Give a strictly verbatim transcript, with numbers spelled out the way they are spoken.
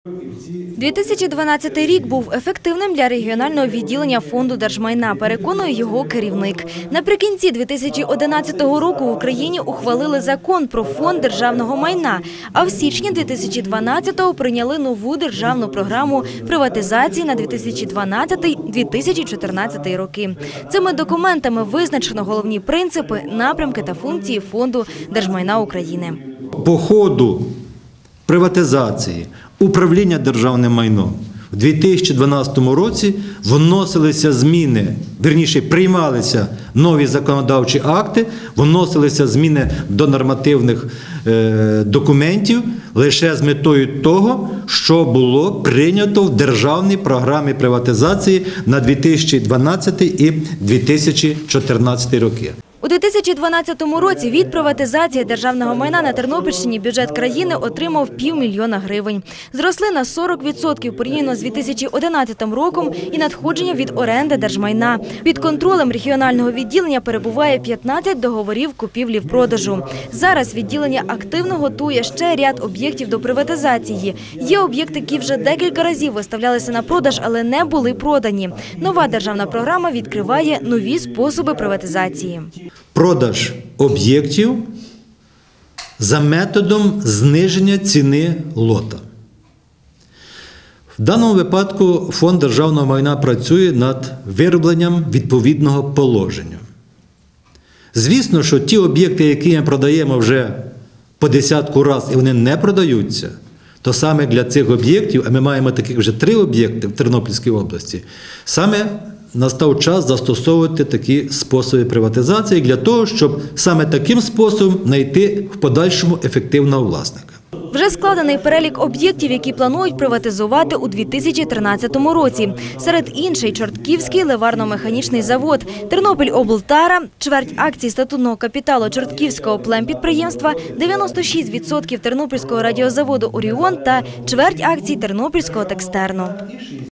дві тисячі дванадцятий рік був ефективним для регіонального відділення Фонду держмайна, переконує його керівник. Наприкінці дві тисячі одинадцятого року в Україні ухвалили закон про Фонд державного майна, а в січні дві тисячі дванадцятого прийняли нову державну програму приватизації на дві тисячі дванадцятий - дві тисячі чотирнадцятий роки. Цими документами визначено головні принципи, напрямки та функції Фонду держмайна України. По ходу приватизації, управління державним майном у дві тисячі дванадцятому році вносилися зміни, вірніше, приймалися нові законодавчі акти, вносилися зміни до нормативних е, документів лише з метою того, що було прийнято в державній програмі приватизації на дві тисячі дванадцятий і дві тисячі чотирнадцятий роки. У дві тисячі дванадцятому році від приватизації державного майна на Тернопільщині бюджет країни отримав півмільйона гривень. Зросли на сорок відсотків порівняно з дві тисячі одинадцятим роком і надходження від оренди держмайна. Під контролем регіонального відділення перебуває п'ятнадцять договорів купівлі-продажу. Зараз відділення активно готує ще ряд об'єктів до приватизації. Є об'єкти, які вже декілька разів виставлялися на продаж, але не були продані. Нова державна програма відкриває нові способи приватизації. Продаж об'єктів за методом зниження ціни лота. В даному випадку Фонд державного майна працює над виробленням відповідного положення. Звісно, що ті об'єкти, які ми продаємо вже по десятку раз і вони не продаються, то саме для цих об'єктів, а ми маємо таких вже три об'єкти в Тернопільській області, саме настав час застосовувати такі способи приватизації для того, щоб саме таким способом знайти в подальшому ефективного власника. Вже складений перелік об'єктів, які планують приватизувати у дві тисячі тринадцятому році. Серед інших – Чортківський ливарно-механічний завод, Тернопільоблтара, чверть акцій статутного капіталу Чортківського племпідприємства, дев'яносто шість відсотків Тернопільського радіозаводу «Оріон» та чверть акцій Тернопільського текстерну.